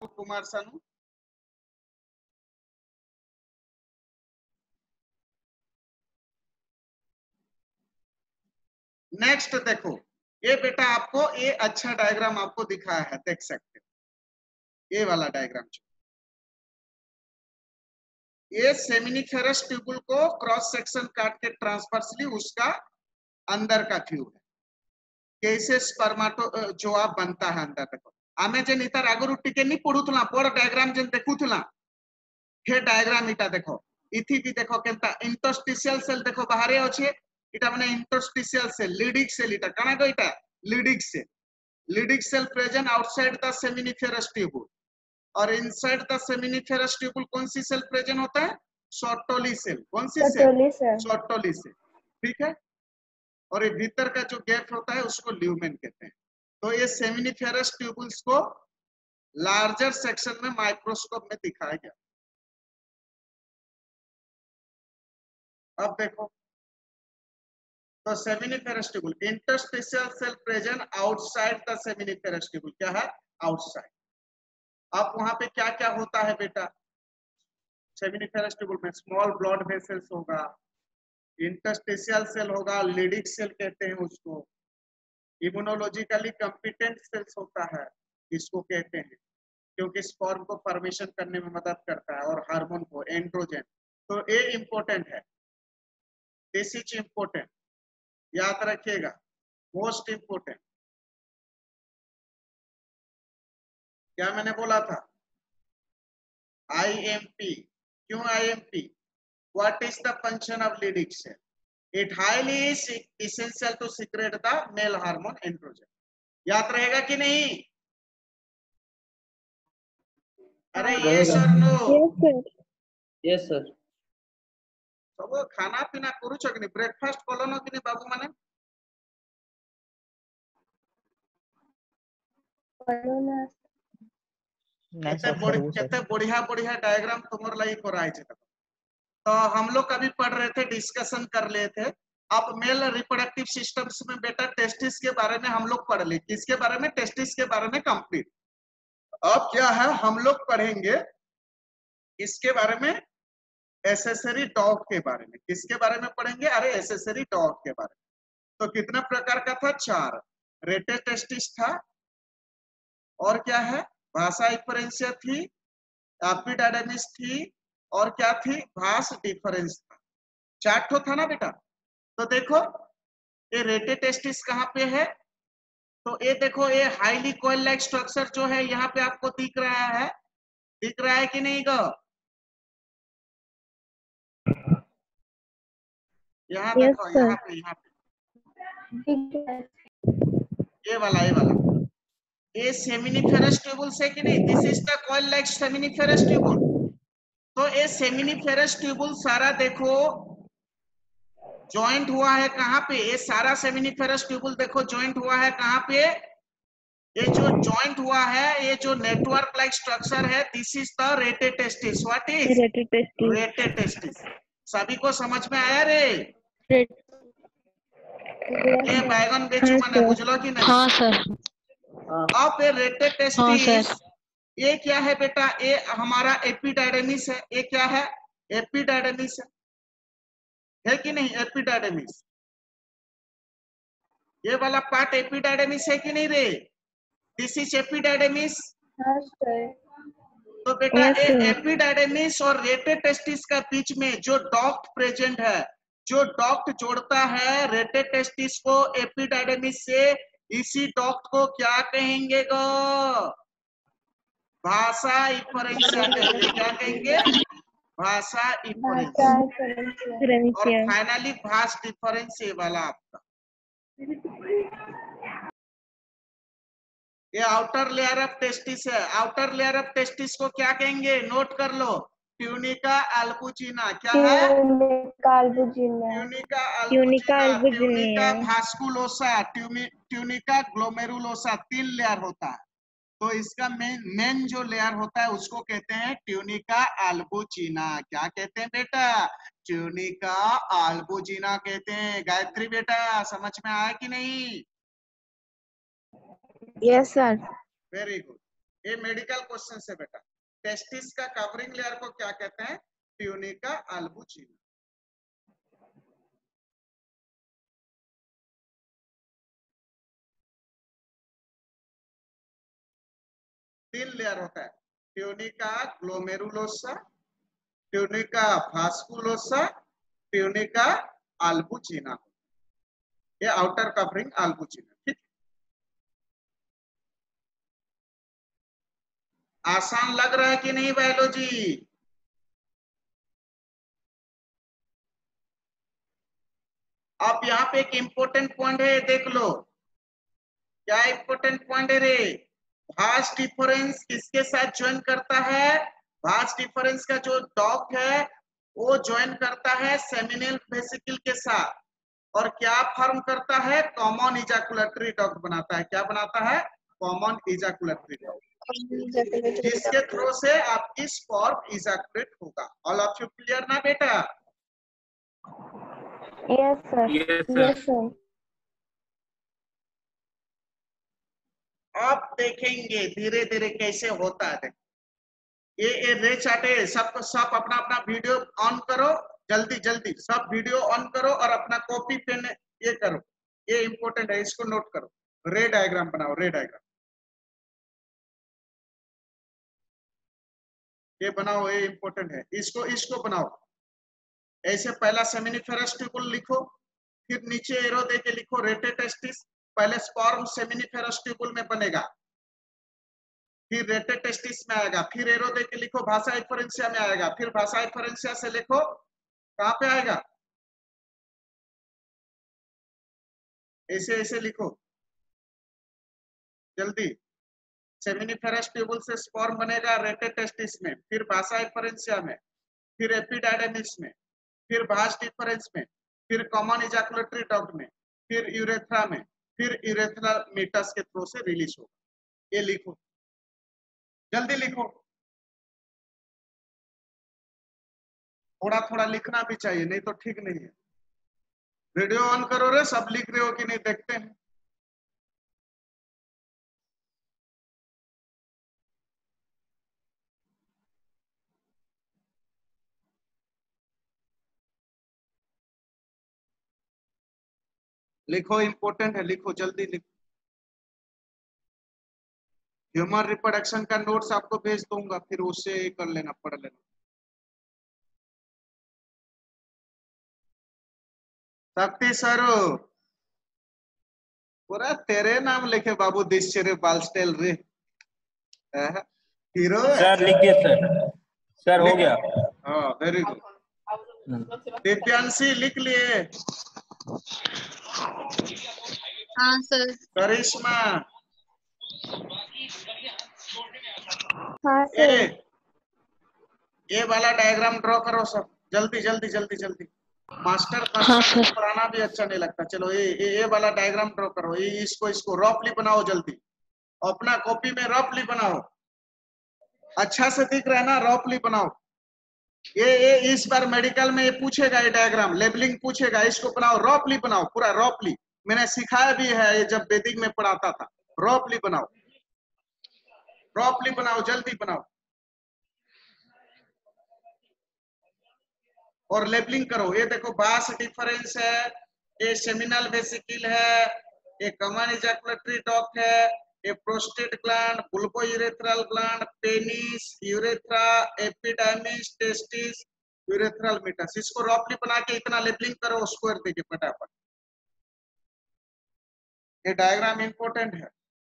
Kumar Sanu. Next देखो, ये बेटा आपको ये अच्छा डायग्राम आपको दिखाया है, देख सकते हो ये वाला डायग्राम। ये सेमिनिफेरस ट्यूबुल को क्रॉस सेक्शन काट के ट्रांसवर्सली उसका अंदर का व्यू है, कैसे स्पर्माटो जो आप बनता है अंदर। देखो आमे जे नितार आगुरु टिके नहीं पढुथला बड़ डायग्राम जे देखुथला हे डायग्राम इटा देखो इथि भी देखो केनता इंटरस्टिशियल सेल देखो बाहरे अछि, इटा माने इंटरस्टिशियल सेल लीडिंग सेल इटा काना को इटा Leydig cell present outside the seminiferous tubule और इनसाइड द सेमिनिफेरस ट्यूबुल कौन सी सेल प्रेजेंट होता है? Sertoli cell. कौन सी सेल? शॉर्टोली सेल। ठीक है, और ये भीतर का जो गैप होता है उसको ल्यूमेन कहते हैं। तो ये सेमिनिफेरस ट्यूबुल्स को लार्जर सेक्शन में माइक्रोस्कोप में दिखाया गया। अब देखो तो seminiferous tubule interstitial cell present outside the seminiferous tubule, क्या है? आउटसाइड। अब वहां पे क्या क्या होता है बेटा? सेमिनिफेरस ट्यूबुल में स्मॉल ब्लड वेसल्स होगा, इंटरस्टिशियल सेल होगा, लीडिंग सेल कहते हैं उसको, इम्यूनोलॉजिकली कंपिटेंट सेल्स होता है इसको कहते हैं, क्योंकि स्पर्म को फॉर्मेशन करने में मदद करता है, और हार्मोन को, एंड्रोजन। तो ये इंपॉर्टेंट है, दिस इज इंपॉर्टेंट, याद रखिएगा, मोस्ट इंपॉर्टेंट। क्या मैंने बोला था? IMP। क्यों IMP? What is the function of Leydig cell? It highly essential to secrete the male hormone androgen। याद रहेगा कि नहीं? अरे ये सर नो? Yes sir. सब खाना पीना करूछ कि नहीं? ब्रेकफास्ट कलो कि नहीं बाबू माने? केते बढ़िया बढ़िया डायग्राम तुमर लगी कराई छे। तो हम लोग कभी पढ़ रहे थे, डिस्कशन कर रहे थे। अब मेल रिप्रोडक्टिव सिस्टम्स में बेटा टेस्टिस के बारे में हम लोग पढ़ लिए। किसके बारे में? टेस्टिस के बारे में कंप्लीट। अब क्या है, हम लोग पढ़ेंगे इसके बारे में, एसेसरी डॉग के बारे में। किसके बारे में पढ़ेंगे? अरे एसेसरी डॉग के बारे में। तो कितना प्रकार का था? 4। रेटे टेस्टिस था, और क्या है? भाषा डिफरेंशिया थी, एपिडाइडमिस थी, और क्या थी? भास डिफरेंस था। 4 ठो था ना बेटा? तो देखो ये रेटे टेस्टिस कहाँ पे है? तो ये देखो, ये हाईली कॉइल लाइक स्ट्रक्चर जो है यहाँ पे आपको दिख रहा है, दिख रहा है कि नहीं गो? यहाँ देखो, यहाँ पे ये वाला ये सेमिनिफेरस ट्यूबुल्स है कि नहीं? This is the coil like seminiferous tubule. तो ये सेमिनिफेरस ट्यूबुल सारा देखो जॉइंट हुआ है कहाँ पे? ये सारा सेमिनिफेरस ट्यूबुल देखो जॉइंट हुआ है कहाँ पे? ये जो जॉइंट हुआ है, ये जो नेटवर्क लाइक स्ट्रक्चर है, this is the rete testis. What is rete testis? सभी को समझ में आया रे? ये बैगन बेचू माने बुझलो कि नहीं? हाँ सर। अब ये रेटे टेस्टिस ये क्या है बेटा? ये हमारा एपिडाइडमिस है। ये क्या है? एपिडाइडमिस है कि नहीं? एपिडाइडमिस, ये वाला पार्ट एपिडाइडमिस है कि नहीं रे? This is epididymis. तो बेटा ये एपिडाइडमिस और रेटे टेस्टिस का बीच में जो डॉक्ट प्रेजेंट है, जो डॉक्ट जोड़ता है रेटे टेस्टिस को एपिडाइडमिस से, इसी डॉक्ट को क्या कहेंगे गो? भाषा इफरेंशिया कहेंगे। क्या कहेंगे? भाषा इफरेंशिया। और फाइनली भाष डिफरेंस ये वाला आपका, ये आउटर लेयर ऑफ टेस्टिस है। आउटर लेयर ऑफ टेस्टिस को क्या कहेंगे? नोट कर लो, ट्यूनिका अल्बुजिना। क्या है? Tunica albuginea, tunica vasculosa, tunica glomerulosa. 3 layer होता है। तो इसका मेन जो लेयर होता है उसको कहते हैं ट्यूनिका अल्बुजिना। क्या कहते हैं बेटा? ट्यूनिका अल्बुजिना कहते हैं। गायत्री बेटा समझ में आया कि नहीं? Yes sir. Very good. ये मेडिकल क्वेश्चन से बेटा। टेस्टिस का कवरिंग लेयर को क्या कहते हैं? Tunica albuginea. तीन लेयर होता है, tunica glomerulosa, tunica vasculosa, tunica albuginea. ये आउटर कवरिंग अल्बुजिना। ठीक, आसान लग रहा है कि नहीं बायोलॉजी? अब यहाँ पे एक इंपॉर्टेंट पॉइंट है, देख लो। क्या इंपॉर्टेंट पॉइंट है रे? भास डिफरेंस किसके साथ ज्वाइन करता है? भास डिफरेंस का जो डॉक है वो ज्वाइन करता है सेमिनल वेसिकल के साथ, और क्या फॉर्म करता है? कॉमन इजैकुलेटरी डक्ट बनाता है। क्या बनाता है? कॉमन इजैकुलेटरी डक्ट, जिसके थ्रू से आपकी स्पर्म इजैकुलेट होगा। ऑल ऑफ यू क्लियर ना बेटा? Yes, sir. Yes, sir. Yes, sir. अब देखेंगे धीरे धीरे कैसे होता है। ये रे चाटे सब सब अपना अपना वीडियो ऑन करो, जल्दी जल्दी सब वीडियो ऑन करो और अपना कॉपी पेन ये करो। ये इंपॉर्टेंट है, इसको नोट करो। रे डायग्राम बनाओ, रे डायग्राम ये बनाओ, ये इंपॉर्टेंट है। इसको इसको बनाओ ऐसे। पहला सेमिनिफेरस ट्यूबुल लिखो, फिर नीचे एरो दे के लिखो रेटे टेस्टिस। पहले स्पर्म सेमिनिफेरस ट्यूबुल में बनेगा, फिर रेटे टेस्टिस में आएगा, फिर एरो दे के लिखो भाषा इफरेंसिया में आएगा, फिर भाषा इफरेंसिया से लिखो कहां पे आएगा? ऐसे ऐसे लिखो जल्दी। सेमिनिफेरस ट्यूबुल से स्पर्म बनेगा रेटे टेस्टिस में, फिर भाषा इफरेंसिया में, फिर एपिडाइडेमिस में, फिर भास डिफरेंस में, फिर कॉमन इजैकुलेटरी डक्ट में, फिर यूरेथ्रा में, फिर यूरेथ्रा मीटस के थ्रू से रिलीज होगा। ये लिखो, जल्दी लिखो। थोड़ा थोड़ा लिखना भी चाहिए, नहीं तो ठीक नहीं है। वीडियो ऑन करो रे, सब लिख रहे हो कि नहीं देखते हैं। लिखो, इंपॉर्टेंट है, लिखो जल्दी लिखो। ह्यूमन रिप्रोडक्शन का नोट्स आपको भेज दूंगा, फिर उससे कर लेना, पढ़ लेना। शक्ति सर पूरा तेरे नाम लिखे बाबू, दिश्चर्य बालस्टेल रे हीरो है। सर लिख दिए सर। सर हो गया। हाँ वेरी गुड। दिव्यांशी लिख लिए? हाँ सर। करिश्मा, हाँ, sir. ये वाला डायग्राम ड्रॉ करो सब, जल्दी जल्दी जल्दी जल्दी। मास्टर हाँ, कंस्ट्रक्ट सर। पढ़ाना भी अच्छा नहीं लगता। चलो ये वाला डायग्राम ड्रॉ करो। ये इसको रफली बनाओ जल्दी, अपना कॉपी में रफली बनाओ। अच्छा से दिख रहा है ना? रफली बनाओ। ये इस बार मेडिकल में ये पूछेगा, ये डायग्राम लेबलिंग पूछेगा, इसको बनाओ, रफली बनाओ, पूरा रफली। मैंने सिखाया भी है ये जब वैदिक में पढ़ाता था। रफली बनाओ, रफली बनाओ, जल्दी बनाओ और लेबलिंग करो। ये देखो बास डिफरेंस है, ये सेमिनल वेसिकल है, ये कॉमन इजैकुलेटरी डक्ट है, ये prostate gland, bulbourethral gland, penis, urethra, epidermis, testis, urethral meatus. इसको रफली बना के इतना लेबलिंग करो स्क्वायर देके फटाफट। ये डायग्राम इंपॉर्टेंट है,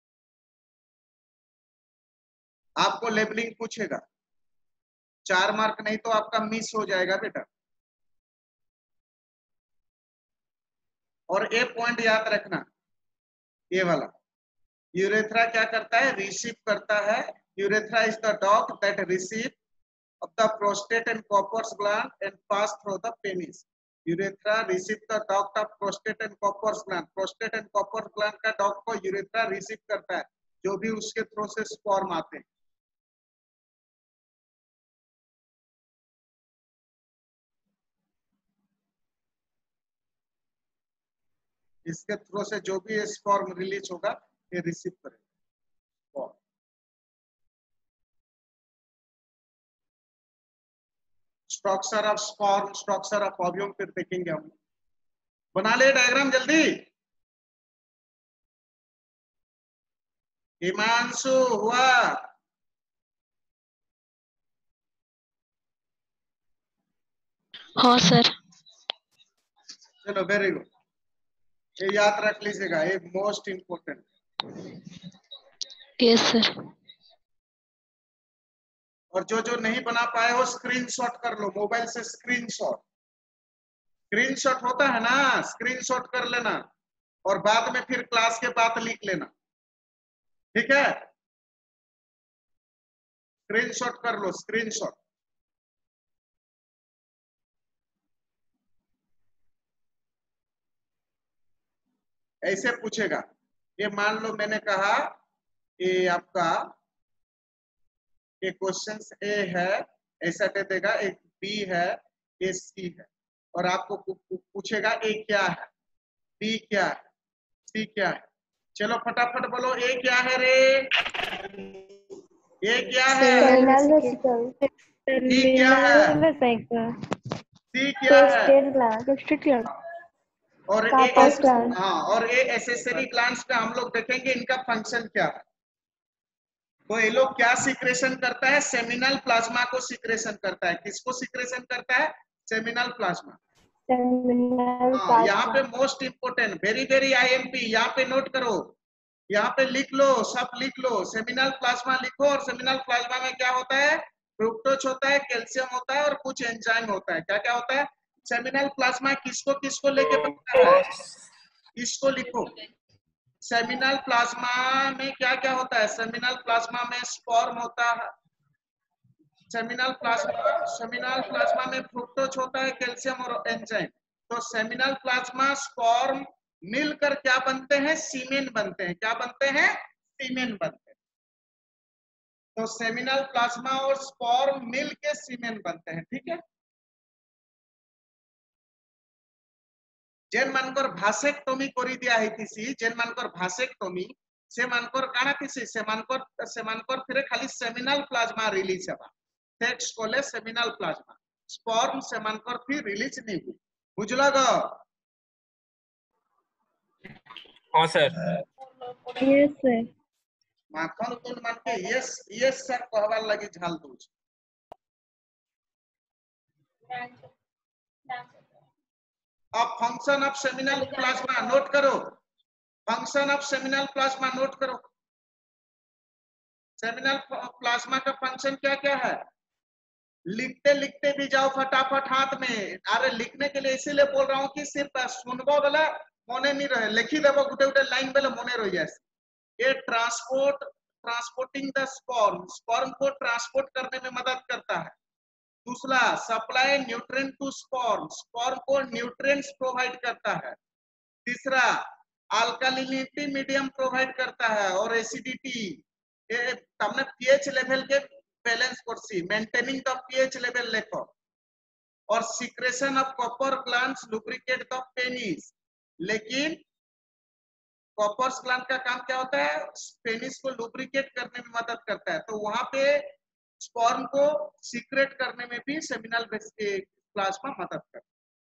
आपको लेबलिंग पूछेगा। 4 मार्क नहीं तो आपका मिस हो जाएगा बेटा। और ये पॉइंट याद रखना, ये वाला यूरेथ्रा क्या करता है? रिसीव करता है। Urethra is the duct that receive of the prostate and Cowper's gland and pass through the penis. Urethra receive the duct of prostate and Cowper's gland. Prostate and Cowper's gland का duct को urethra receive करता है, जो भी उसके through से sperm आते हैं। इसके थ्रू से जो भी स्पर्म रिलीज होगा ये रिसीव करेगा। Structure of sperm, structure of ovum फिर देखेंगे हम। बना ले डायग्राम जल्दी। हिमांशु हुआ? हाँ सर। चलो वेरी गुड, ये याद रख लीजिएगा, ये मोस्ट इंपोर्टेंट। Yes sir. और जो जो नहीं बना पाए हो स्क्रीनशॉट कर लो मोबाइल से, स्क्रीनशॉट। स्क्रीनशॉट होता है ना, स्क्रीनशॉट कर लेना और बाद में फिर क्लास के बाद लिख लेना, ठीक है? स्क्रीनशॉट कर लो, स्क्रीनशॉट। ऐसे पूछेगा, ये मान लो मैंने कहा ये आपका ये क्वेश्चन ए है, ऐसा दे देगा, एक बी है, ये सी है, और आपको पूछेगा ए क्या है, बी क्या है, सी क्या है। चलो फटाफट बोलो, ए क्या है रे? ये क्या है? बी क्या है? सी क्या है? और हाँ, और ये एसेसरी ग्लैंड्स का हम लोग देखेंगे इनका फंक्शन क्या है। तो ये लोग क्या सीक्रेशन करता है? सेमिनल प्लाज्मा को सीक्रेशन करता है। किसको सीक्रेशन करता है? Seminal plasma. हाँ, यहाँ पे most important, very very IMP, यहाँ पे नोट करो, यहाँ पे लिख लो, सब लिख लो, सेमिनल प्लाज्मा लिखो। और सेमिनल प्लाज्मा में क्या होता है? फ्रुक्टोज होता है, कैल्शियम होता है और कुछ एंजाइम होता है। क्या क्या होता है? सेमिनल प्लाज्मा किसको किसको लेके बनता है? इसको लिखो। सेमिनल प्लाज्मा में क्या क्या होता है? सेमिनल प्लाज्मा में स्पर्म होता है, सेमिनल प्लाज्मा में फ्रुक्टोज होता है, कैल्शियम और एंजाइम। तो सेमिनल प्लाज्मा स्पर्म मिलकर क्या बनते हैं? सीमेन बनते हैं। क्या बनते हैं? सीमेन बनते हैं। तो सेमिनल प्लाज्मा और स्पर्म मिल के सीमेन बनते हैं, ठीक है? जेन मानकर भासेक्टोमी करी दिया है, जेन मानकर भासेक्टोमी से मानकर काना किसी से मानकर फिर खाली सेमिनल प्लाज्मा रिलीज है, सेक्स कोले सेमिनल प्लाज्मा, स्पर्म से मानकर फिर रिलीज नहीं हुई। बुझला गो? हाँ सर। Yes sir. माखन तुल मान के यस यस सर कहवार लगी झाल दूज। अब function of seminal plasma note करो, function of seminal plasma note करो। सेमिनल प्लाज्मा का फंक्शन क्या क्या है? लिखते लिखते भी जाओ फटाफट हाथ में। अरे लिखने के लिए इसीलिए बोल रहा हूँ कि सिर्फ सुनबो वाला मने नहीं रहे, लिखी देवो गुटे गुटे लाइन बेले मने रह जाए। ये ट्रांसपोर्टिंग द स्पर्म, स्पर्म को ट्रांसपोर्ट करने में मदद करता है। दूसरा, supply nutrient to sperm, sperm को न्यूट्रिएंट्स प्रोवाइड करता है। तीसरा, अल्कालिनिटी मीडियम प्रोवाइड करता है और एसिडिटी, ये तमने पीएच लेवल के बैलेंस करसी, मेंटेनिंग द पीएच लेवल लेखो। और secretion of Cowper glands lubricate the penis. लेकिन कॉपर ग्लैंड का काम क्या होता है? पेनिस को लुब्रिकेट करने में मदद करता है। तो वहां पे स्पर्म को सीक्रेट करने में भी सेमिनल प्लाज्मा मदद करता है।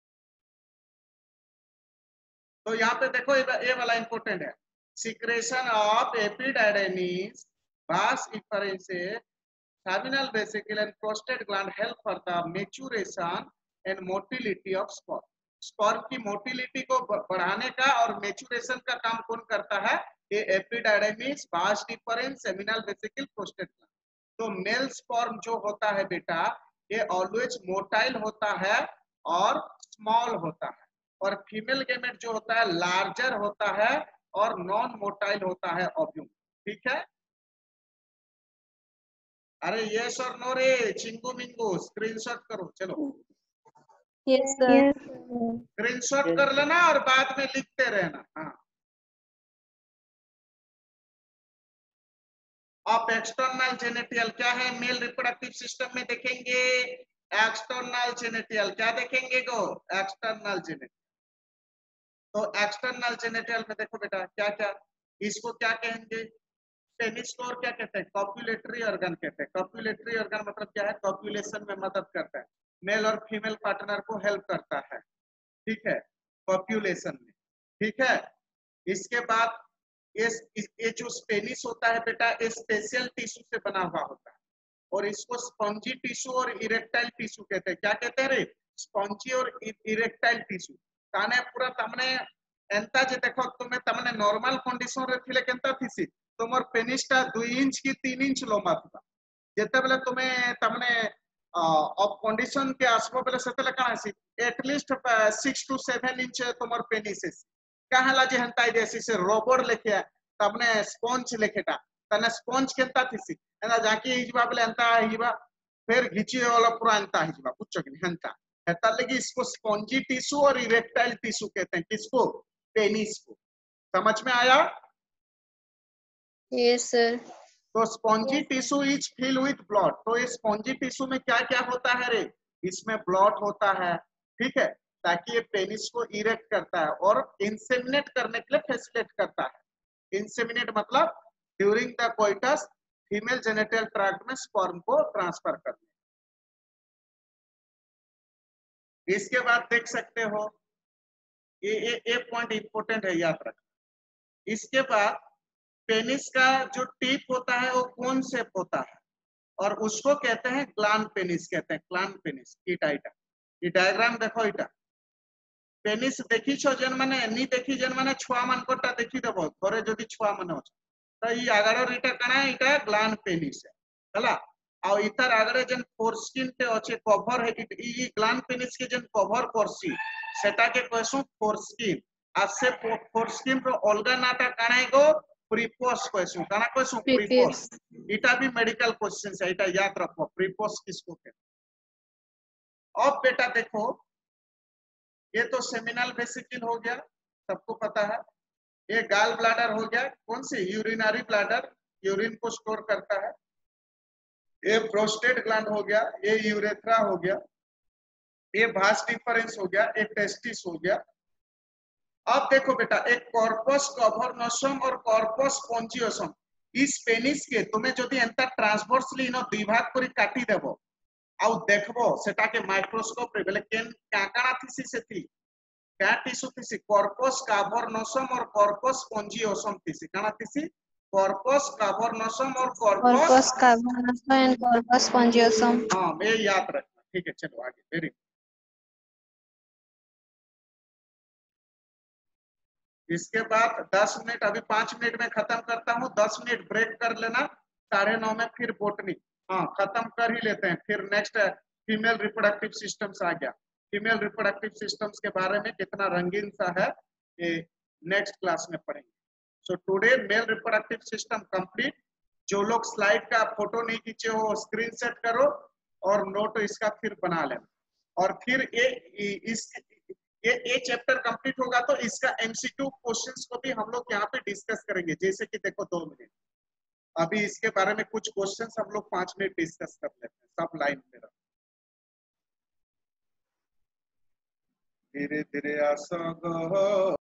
तो यहाँ पे देखो ये वाला इंपोर्टेंट है, secretion of epididymis vas efferences terminal vesicle and prostate gland help for the maturation and motility of sperm। Sperm की मोटिलिटी को बढ़ाने का और मेचुरेशन का काम कौन करता है? ये epididymis, vas efferens, seminal vesicle, prostate gland. तो मेल स्पर्म जो होता है बेटा, ये ऑलवेज मोटाइल होता है और स्मॉल होता है, और फीमेल गेमेट जो होता है लार्जर होता है और नॉन मोटाइल होता है ओव्यूम, ठीक है? अरे यस और नो रे, चिंगू मिंगू, स्क्रीनशॉट करो। चलो यस सर। स्क्रीनशॉट कर लेना और बाद में लिखते रहना। हाँ, अब एक्सटर्नल जेनेटियल क्या है? मेल रिप्रोडक्टिव सिस्टम में देखेंगे एक्सटर्नल जेनेटियल। क्या देखेंगे गो? एक्सटर्नल जेनेटियल। तो एक्सटर्नल जेनेटियल में देखो बेटा क्या क्या, इसको क्या कहेंगे? पेनिस को और क्या कहते हैं? कॉपुलेटरी ऑर्गन कहते हैं। कॉपुलेटरी ऑर्गन मतलब क्या है? कॉपुलेशन में मदद करता है। मेल और फीमेल पार्टनर को हेल्प करता है, ठीक है, पॉपुलेशन में, ठीक है। इसके बाद ये जो पेनिस होता है बेटा, ये स्पेशल टिश्यू से बना हुआ होता है और इसको स्पॉन्जी टिश्यू और इरेक्टाइल टिश्यू कहते हैं। क्या कहते हैं रे? स्पॉन्जी और इरेक्टाइल टिश्यू। ताने पूरा तमने एंता जे देखो तुम्हें तमने नॉर्मल कंडीशन रे थिले केंता थिसी तुमर पेनिसटा 2 इंच की 3 इंच लंबा था। जेते बेले तुम्हें तमने अब कंडीशन के आसबो बेले सेते काना सी एटलीस्ट 6 to 7 इंच तुमर पेनिस है। कहला जे हंताई देसी से रोबोट लेखे तमने स्पंज लेखेटा तने स्पंज केंता थिसी एना जाकी हिजबा बेले एंता हिजबा फिर घिची वाला पूरा एंता हिजबा कुछ कि हंता हेता लगी। इसको स्पंजी टिश्यू और इरेक्टाइल टिश्यू कहते हैं। किसको? पेनिस को। समझ में आया? Yes, sir. तो spongy tissue is fill with blood. तो ये स्पॉन्जी टिश्यू में क्या क्या होता है रे? इसमें ब्लड होता है, ठीक है, ताकि ये पेनिस को इरेक्ट करता है और इंसेमिनेट करने के लिए फैसिलिटेट करता है। इंसेमिनेट मतलब during the coitus female genital tract में स्पर्म को ट्रांसफर करने। इसके बाद देख सकते हो ये पॉइंट इंपॉर्टेंट है, याद रख। इसके बाद पेनिस का जो टिप होता है वो कौन शेप होता है और उसको कहते हैं ग्लैंड पेनिस कहते हैं। ग्लैंड पेनिस इटा इटा ये डायग्राम देखो। इटा पेनिस देखी छो जन माने नी देखी जन माने छुआ मान कोटा देखी देबो थोरे जदी छुआ माने होछ तो ई आगरो इटा कना इटा ग्लैंड पेनिस है हला। आ इतर आगरे जन फोरस्किन पे अछि कवर है ई ग्लैंड पेनिस के जन कवर करसी सेटा के कहसु फोरस्किन। आ से फोरस्किन रो अलगा नाटा काना गो प्रीपोस कहसु। काना कहसु? प्रीपोस। इटा भी मेडिकल क्वेश्चन है, इटा याद रखो प्रीपोस किसको कहते। अब बेटा देखो ये तो सेमिनल वेसिकल हो गया, सबको पता है। ये गाल ब्लैडर हो गया, कौन सी? यूरिनरी ब्लैडर, यूरिन को स्टोर करता है। ये प्रोस्टेट ग्लैंड हो गया, ये यूरेथ्रा हो गया, ये वास डिफरेंस हो गया, ये टेस्टिस हो गया। अब देखो बेटा एक कॉर्पस कवर्नोसम और कॉर्पस स्पॉन्जियोसम इस पेनिस के तुम्हें जदि एंता ट्रांसवर्सली नो दुई भाग करी काटी देबो आउ देखबो सेटा के माइक्रोस्कोप रे बेले केन काकाना थिसी सेती क्या टिश्यू थिसी? कॉर्पस कावर्नोसम और कॉर्पस स्पॉन्जियोसम थिसी। काना थिसी? कॉर्पस कावर्नोसम और Corpus cavernosa and corpus spongiosum. हाँ मैं याद रखना, ठीक है। चलो आगे। वेरी इसके बाद 10 मिनट, अभी 5 मिनट में खत्म करता हूँ, 10 मिनट ब्रेक कर लेना। 9:30 में फिर बोटनी हाँ खत्म कर ही लेते हैं। फिर नेक्स्ट फीमेल रिप्रोडक्टिव सिस्टम्स आ गया। फीमेल रिप्रोडक्टिव सिस्टम्स के बारे में कितना रंगीन सा है ये नेक्स्ट क्लास में पढ़ेंगे। So today male reproductive system complete. जो लोग स्लाइड का फोटो नहीं खींचे हो स्क्रीनशॉट करो और नोट इसका फिर बना लेना। और फिर ये चैप्टर कंप्लीट होगा तो इसका एमसीक्यू क्वेश्चंस को भी हम लोग यहाँ पे डिस्कस करेंगे। जैसे कि देखो 2 मिनट अभी इसके बारे में कुछ क्वेश्चंस हम लोग 5 मिनट डिस्कस कर लेते हैं। सब लाइन पे रहो, धीरे धीरे आसो गो।